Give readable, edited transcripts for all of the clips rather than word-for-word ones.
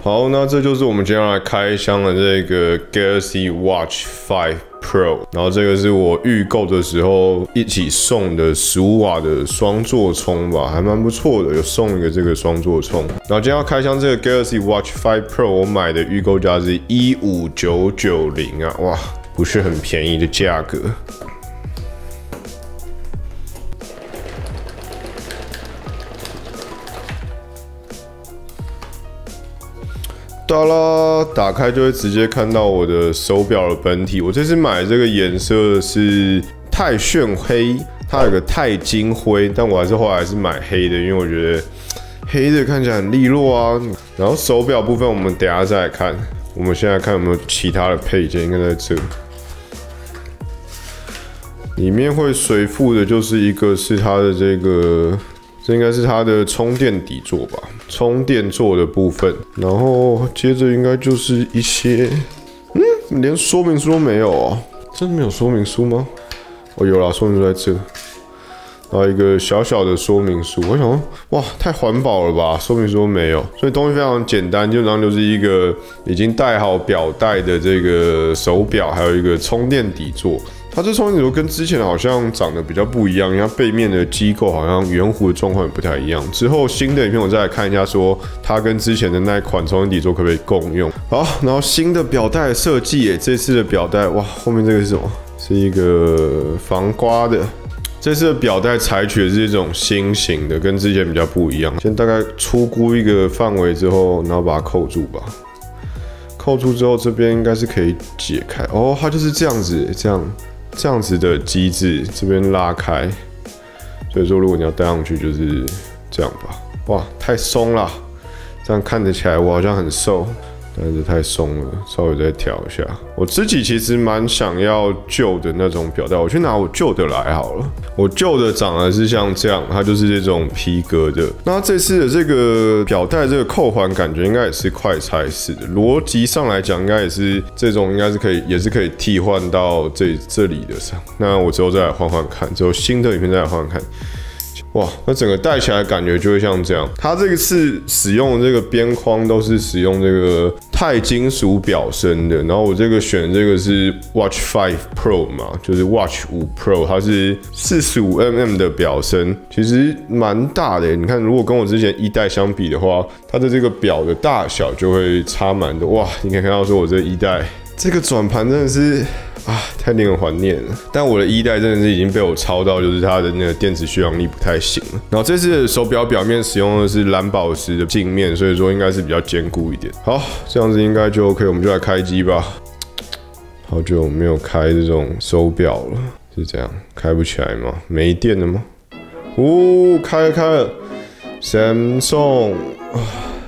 好，那这就是我们接下来开箱的这个 Galaxy Watch 5 Pro， 然后这个是我预购的时候一起送的15瓦的双座充吧，还蛮不错的，有送一个这个双座充。然后今天要开箱这个 Galaxy Watch 5 Pro， 我买的预购价是15990啊，哇，不是很便宜的价格。哒啦，打开就会直接看到我的手表的本体。我这次买的这个颜色是钛炫黑，它有个钛金灰，但我后来还是买黑的，因为我觉得黑的看起来很利落啊。然后手表部分我们等一下再来看，我们现在看有没有其他的配件，应该在这。里面会随附的就是一个是它的这应该是它的充电底座吧，充电座的部分，然后接着应该就是一些，连说明书都没有哦，真的没有说明书吗？哦，有啦，说明书在这，然后一个小小的说明书，我想说，哇，太环保了吧，说明书都没有，所以东西非常简单，基本上就是一个已经带好表带的这个手表，还有一个充电底座。它这充电底座跟之前好像长得比较不一样，因为它背面的机构好像圆弧的状况也不太一样。之后新的影片我再来看一下，说它跟之前的那一款充电底座可不可以共用。好，然后新的表带的设计耶，这次的表带哇，后面这个是什么？是一个防刮的。这次的表带采取的是这种新型的，跟之前比较不一样。先大概粗估一个范围之后，然后把它扣住吧。扣住之后，这边应该是可以解开。哦，它就是这样子，这样子的机制，这边拉开，所以说如果你要戴上去就是这样吧。哇，太松了，这样看得起来我好像很瘦，但是太松了，稍微再调一下。我自己其实蛮想要旧的那种表带，我去拿我旧的来好了。我旧的长得是像这样，它就是这种皮革的。那这次的这个表带这个扣环，感觉应该也是快拆式的，逻辑上来讲，应该也是这种，应该是可以，也是可以替换到这里的上。那我之后再来换换看，之后新的影片再来换换看。哇，那整个戴起来感觉就会像这样。它这个是使用的这个边框都是使用这个钛金属表身的，然后我这个选的这个是 Watch 5 Pro 嘛，就是 Watch 5 Pro， 它是45mm 的表身，其实蛮大的。你看，如果跟我之前一代相比的话，它的这个表的大小就会差蛮多。哇，你可以看到说我这一代这个转盘真的是。啊，太令人怀念了！但我的一代真的是已经被我超到，就是它的那个电池续航力不太行了。然后这次的手表表面使用的是蓝宝石的镜面，所以说应该是比较坚固一点。好，这样子应该就 OK， 我们就来开机吧。好久没有开这种手表了，是这样开不起来吗？没电了吗？哦，开了 ，Samsung 啊，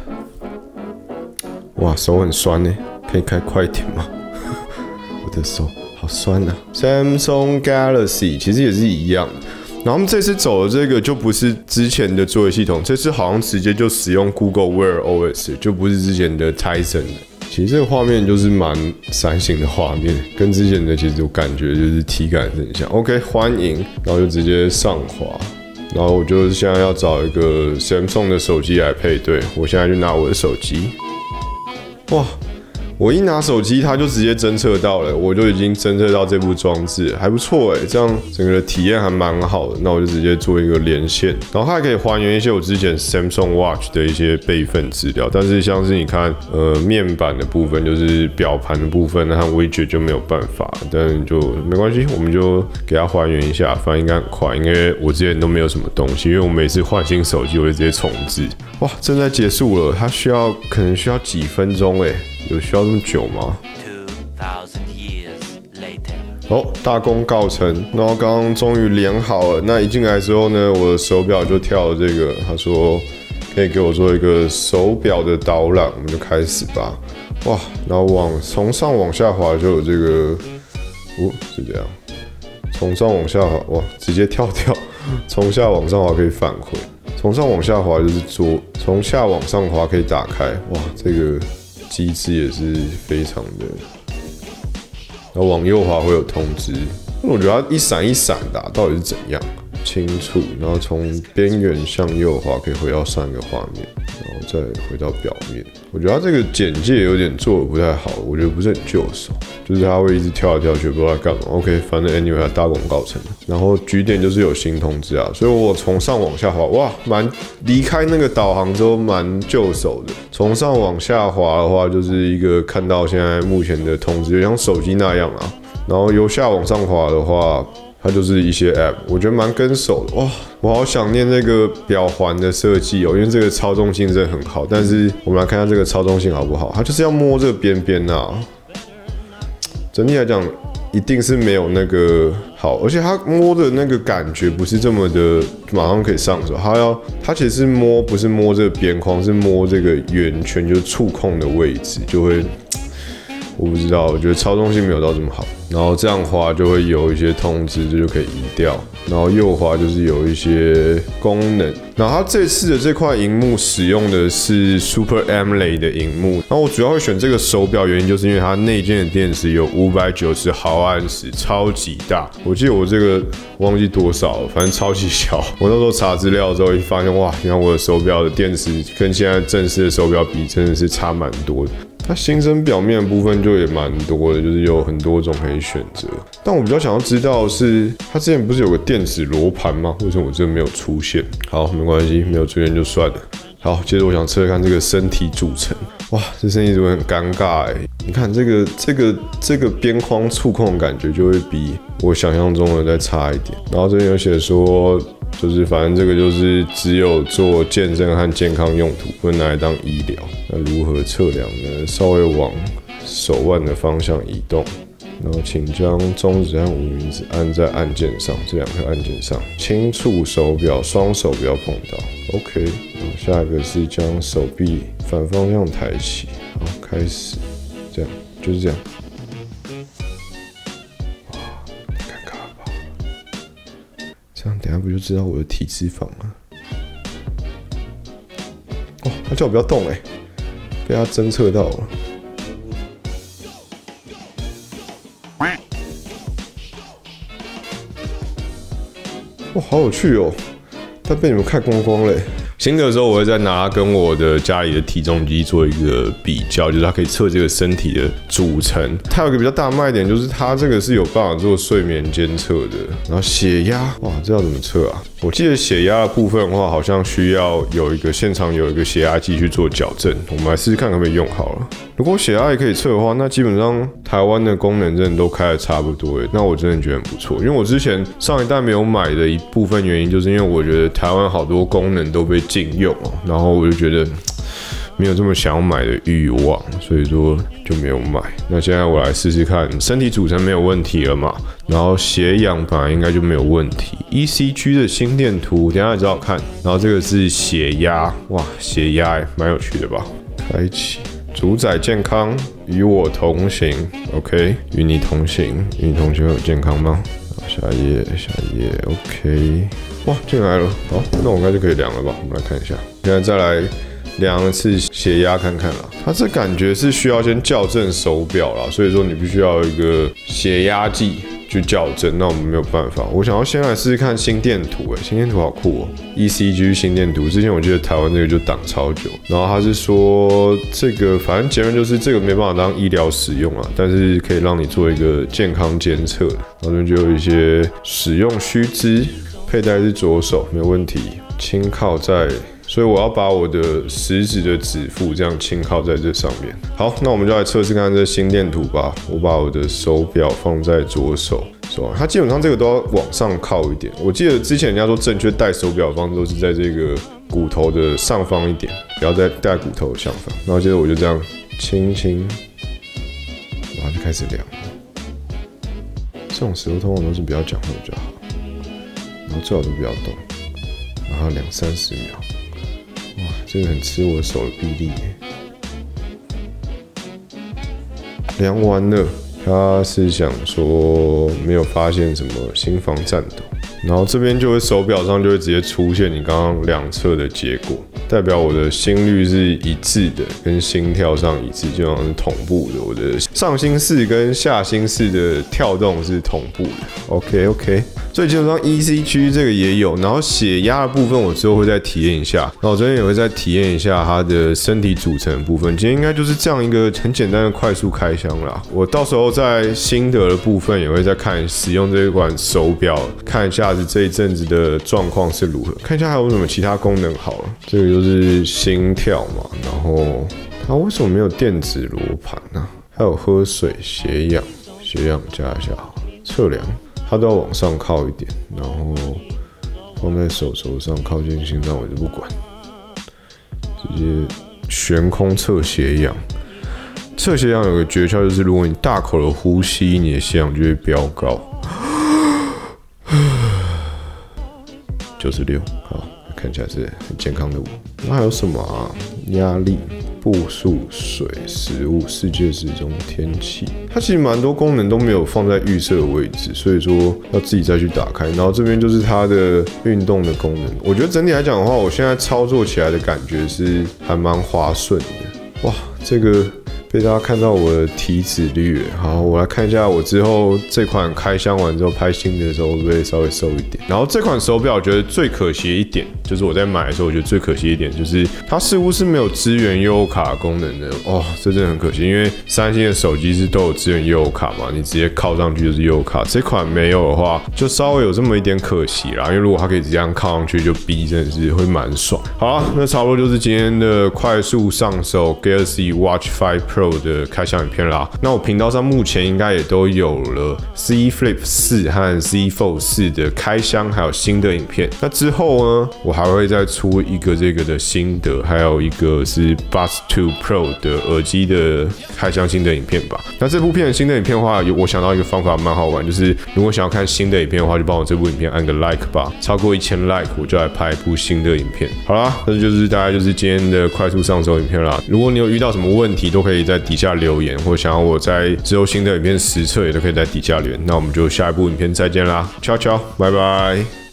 哇，手很酸呢，可以开快一点吗？我的手。好酸啊 ！Samsung Galaxy 其实也是一样，然后他们这次走的这个就不是之前的作业系统，这次好像直接就使用 Google Wear OS， 就不是之前的 Tizen 的。其实这个画面就是蛮三星的画面，跟之前的其实我感觉就是体感是很像。OK， 欢迎，然后就直接上滑，然后我就现在要找一个 Samsung 的手机来配对，我现在就拿我的手机，哇！我一拿手机，它就直接侦测到了，我就已经侦测到这部装置，还不错哎，这样整个的体验还蛮好的。那我就直接做一个连线，然后它还可以还原一些我之前 Samsung Watch 的一些备份资料，但是像是你看，面板的部分，就是表盘的部分，和 widget 就没有办法，但就没关系，我们就给它还原一下，反正应该很快，因为我之前都没有什么东西，因为我每次换新手机，我就直接重置。哇，正在结束了，它可能需要几分钟哎。有需要这么久吗？2000 years later。好，大功告成，然后刚刚终于连好了。那一进来之后呢，我的手表就跳了这个，他说可以给我做一个手表的导览，我们就开始吧。哇，然后从上往下滑就有这个，哦，是这样，从上往下滑，哇，直接跳掉，从下往上滑可以返回，从上往下滑就是从下往上滑可以打开，哇，这个。机制也是非常的，然后往右滑会有通知，我觉得它一闪一闪的，到底是怎样？清楚，然后从边缘向右滑可以回到上一个画面，然后然后再回到表面。我觉得它这个简介有点做的不太好，我觉得不是很就手，就是它会一直跳来跳去，不知道在干嘛。OK， 反正 anyway 它大功告成了。然后局点就是有新通知啊，所以我从上往下滑，哇，离开那个导航之后蛮就手的。从上往下滑的话，就是一个看到现在目前的通知，就像手机那样啊。然后由下往上滑的话，它就是一些 app， 我觉得蛮跟手的哇！我好想念这个表环的设计哦，因为这个操纵性真的很好。但是我们来看一下这个操纵性好不好？它就是要摸这个边边呐。整体来讲，一定是没有那个好，而且它摸的那个感觉不是这么的马上可以上手，它其实是摸，不是摸这个边框，是摸这个圆圈，就是触控的位置，就会。我不知道，我觉得操纵性没有到这么好。然后这样滑就会有一些通知，这就可以移掉。然后右滑就是有一些功能。然后它这次的这块萤幕使用的是 Super AMOLED 的萤幕。然后我主要会选这个手表，原因就是因为它内建的电池有590毫安时，超级大。我记得我这个忘记多少了，反正超级小。我那时候查资料之后一发现，哇，原来我的手表的电池跟现在正式的手表比，真的是差蛮多的。它新增表面的部分就也蛮多的，就是有很多种可以选择。但我比较想要知道的是，它之前不是有个电子罗盘吗？为什么我这没有出现？好，没关系，没有出现就算了。好，接着我想测看这个身体组成。哇，这身体组成很尴尬哎！你看这个边框触控的感觉就会比我想象中的再差一点。然后这边有写说。就是反正这个就是只有做健身和健康用途，不能拿来当医疗。那如何测量呢？稍微往手腕的方向移动，然后请将中指和无名指按在按键上，这2个按键上，轻触手表，双手不要碰到。OK， 然后下一个是将手臂反方向抬起，好，开始，这样，就是这样。等下不就知道我的体脂肪了？哦，他叫我不要动被他侦测到了。哇，好有趣哦！但被你们看光光嘞。新的时候，我会再拿它跟我的家里的体重机做一个比较，就是它可以测这个身体的组成。它有一个比较大的卖点，就是它这个是有办法做睡眠监测的。然后血压，哇，这要怎么测啊？我记得血压的部分的话，好像需要现场有一个血压计去做矫正。我们来试试看可不可以用好了。如果血压也可以测的话，那基本上台湾的功能真的都开得差不多那我真的觉得很不错。因为我之前上一代没有买的一部分原因，就是因为我觉得台湾好多功能都被禁用然后我就觉得没有这么想要买的欲望，所以说就没有买。那现在我来试试看，身体组成没有问题了嘛，然后血氧本来应该就没有问题。ECG 的心电图，等一下也找找看。然后这个是血压，哇，血压蛮有趣的吧？开启。主宰健康，与我同行 ，OK， 与你同行，与你同行会有健康吗？下一页 ，OK， 哇，进来了，好，那我应该就可以量了吧？我们来看一下，现在再来量一次血压看看啦。它这感觉是需要先校正手表啦，所以说你必须要有一个血压计去校正，那我们没有办法。我想要先来试试看心电图，心电图好酷哦 ！ECG 心电图，之前我记得台湾这个就挡超久，然后他是说这个，反正结论就是这个没办法当医疗使用啊，但是可以让你做一个健康监测。然后这边就有一些使用须知，佩戴是左手没有问题，轻靠在。所以我要把我的食指的指腹这样轻靠在这上面。好，那我们就来测试看这心电图吧。我把我的手表放在左手，它基本上这个都要往上靠一点。我记得之前人家说正确戴手表的方式都是在这个骨头的上方一点，不要再戴骨头的下方。然后接着我就这样轻轻，然后就开始量。这种时候通常都是不要讲话比较好，然后最好都不要动，然后20-30秒。哇，这个很吃我手的臂力耶。量完了，他是想说没有发现什么心房颤抖，然后这边就会手表上就会直接出现你刚刚量测的结果。 代表我的心率是一致的，跟心跳上一致，基本上是同步的。我的上心室跟下心室的跳动是同步的。OK， 所以基本上 EC 区这个也有，然后血压的部分我之后会再体验一下，然后我这边也会再体验一下它的身体组成的部分。今天应该就是这样一个很简单的快速开箱啦。我到时候在心得的部分也会再看使用这一款手表，看一下子这一阵子的状况是如何，看一下还有什么其他功能好了。这个就是心跳嘛，然后它为什么没有电子罗盘呢？还有喝水、血氧加一下好，测量。它都要往上靠一点，然后放在手肘上，靠近心脏我就不管，直接悬空测血氧。测血氧有个诀窍，就是如果你大口的呼吸，你的血氧就会飙高。96，好，看起来是很健康的我。那还有什么啊？压力、步数、水、食物、世界时钟、天气，它其实蛮多功能都没有放在预设的位置，所以说要自己再去打开。然后这边就是它的运动的功能。我觉得整体来讲的话，我现在操作起来的感觉是还蛮滑顺的。哇，这个被大家看到我的体脂率。好，我来看一下我之后这款开箱完之后拍新的时候会不会稍微瘦一点。然后这款手表我觉得最可惜的一点，就是我在买的时候我觉得最可惜的一点就是它似乎是没有支援悠游卡功能的哦，这真的很可惜，因为三星的手机是都有支援悠游卡嘛，你直接靠上去就是悠游卡，这款没有的话就稍微有这么一点可惜啦，因为如果它可以这样靠上去就逼真的是会蛮爽。好啦，那差不多就是今天的快速上手 Galaxy Watch 5 Pro 的开箱影片啦。那我频道上目前应该也都有了 C Flip 4和 Z Fold 4的开箱，还有新的影片。那之后呢，我还会再出一个这个的心得，还有一个是 Buds 2 Pro 的耳机的开箱新的影片吧。那这部片的新的影片的话，我想到一个方法蛮好玩，就是如果想要看新的影片的话，就帮我这部影片按个 like 吧，超过1000 like 我就来拍一部新的影片。好啦，这就是大概就是今天的快速上手影片啦。如果你有遇到什么问题，都可以在底下留言，或想要我在之后新的影片实测，也都可以在底下留言。那我们就下一部影片再见啦，悄悄，拜拜。